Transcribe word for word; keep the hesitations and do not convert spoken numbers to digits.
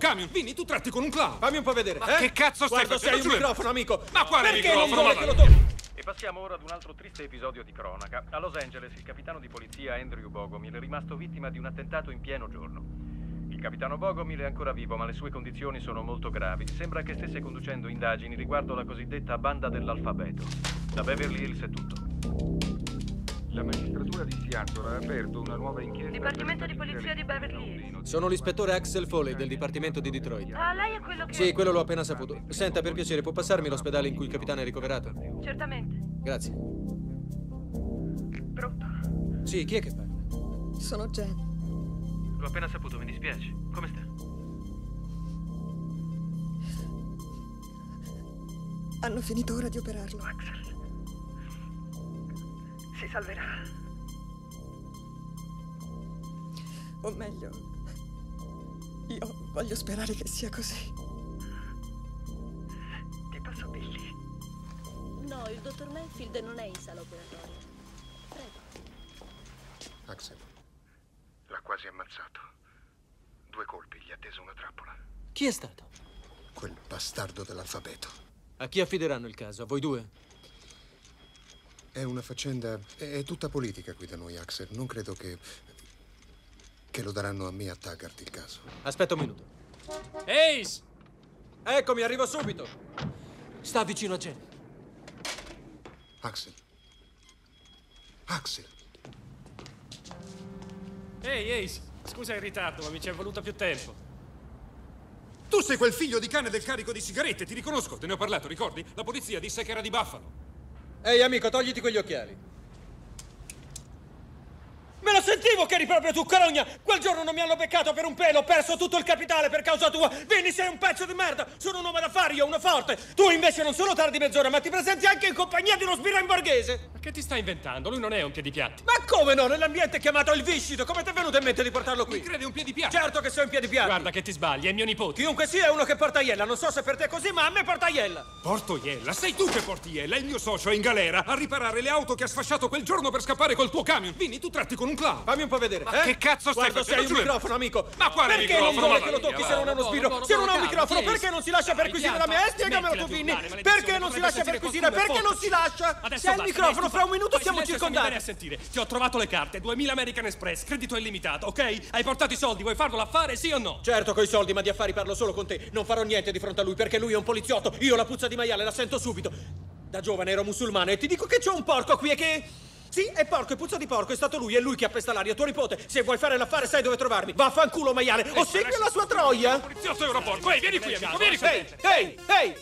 camion. Vinny, tu tratti con un clown. Fammi un po' vedere. Ma eh? che cazzo stai Guarda, facendo? sei un microfono, amico. Ma quale Perché microfono? non vuole Ma che lo va- tocchi? E passiamo ora ad un altro triste episodio di cronaca. A Los Angeles il capitano di polizia Andrew Bogomil è rimasto vittima di un attentato in pieno giorno. Il capitano Bogomil è ancora vivo, ma le sue condizioni sono molto gravi. Sembra che stesse conducendo indagini riguardo la cosiddetta banda dell'alfabeto. Da Beverly Hills è tutto. La magistratura di Seattle ha aperto una nuova inchiesta. Dipartimento di polizia di Beverly Hills. Sono l'ispettore Axel Foley del Dipartimento di Detroit. Ah, lei è quello che... Sì, quello l'ho appena saputo. Senta, per piacere, può passarmi l'ospedale in cui il capitano è ricoverato? Certamente. Grazie. Pronto? Sì, chi è che parla? Sono Jen. L'ho appena saputo, mi dispiace. Come sta? Hanno finito ora di operarlo. Axel. Si salverà. O meglio, io voglio sperare che sia così. Ti passo Billy. No, il dottor Manfield non è in sala operatoria. Prego. Axel, l'ha quasi ammazzato. Due colpi, gli ha teso una trappola. Chi è stato? Quel bastardo dell'alfabeto. A chi affideranno il caso? A voi due? È una faccenda... è è tutta politica qui da noi, Axel. Non credo che... che lo daranno a me a Taggart il caso. Aspetta un minuto. Ace! Eccomi, arrivo subito. Sta vicino a Jen. Axel. Axel. Ehi, Ace, scusa il ritardo, ma mi ci è voluto più tempo. Tu sei quel figlio di cane del carico di sigarette, ti riconosco, te ne ho parlato, ricordi? La polizia disse che era di Buffalo. Ehi, amico, togliti quegli occhiali. Me lo sentivo che eri proprio tu, carogna! Quel giorno non mi hanno beccato per un pelo, ho perso tutto il capitale per causa tua! Vinny, sei un pezzo di merda! Sono un uomo d'affari, io uno forte! Tu invece non solo tardi mezz'ora, ma ti presenti anche in compagnia di uno sbirro in borghese! Ma che ti stai inventando? Lui non è un piedipiatti. Ma come no? Nell'ambiente chiamato il viscido, come ti è venuto in mente di portarlo qui? Mi crede un piedipiatto? Certo che sei un piedipiatto! Guarda che ti sbagli, è mio nipote. Chiunque sia è uno che porta iella, non so se per te è così, ma a me porta iella! Porto Iella, sei tu che porti Iella, il mio socio è in galera a riparare le auto che ha sfasciato quel giorno per scappare col tuo camion. Vinny, tu tratti con un clown. Fammi un po' vedere. Ma eh? che cazzo stai Guarda, facendo? sei un microfono, amico. Ma quale Perché microfono? non vuole Ma che lo via, tocchi va. se non ha uno sbirro? Se non ha un microfono, perché non si lascia perquisire la bestia? Diamelo tu, Vinny! Perché non si lascia perquisire? Perché non si lascia? Se ha il microfono, fra un minuto siamo circondati! Bene a sentire, ti ho trovato le carte, duemila American Express, credito illimitato, ok? Hai portato i soldi, vuoi farlo l'affare, sì o no? Certo, coi soldi, ma di affari parlo solo con te. Non farò niente di fronte a lui perché lui è un poliziotto. Io la puzza di maiale la sento subito. Da giovane ero musulmano e ti dico che c'è un porco qui e che... Sì, è porco, è puzza di porco, è stato lui, è lui che appesta l'aria, tuo nipote. Se vuoi fare l'affare sai dove trovarmi. Vaffanculo, maiale, o segui la sua troia. Poliziotto Europorco, ehi, vieni qui, amico, vieni qui. Ehi, ehi, ehi!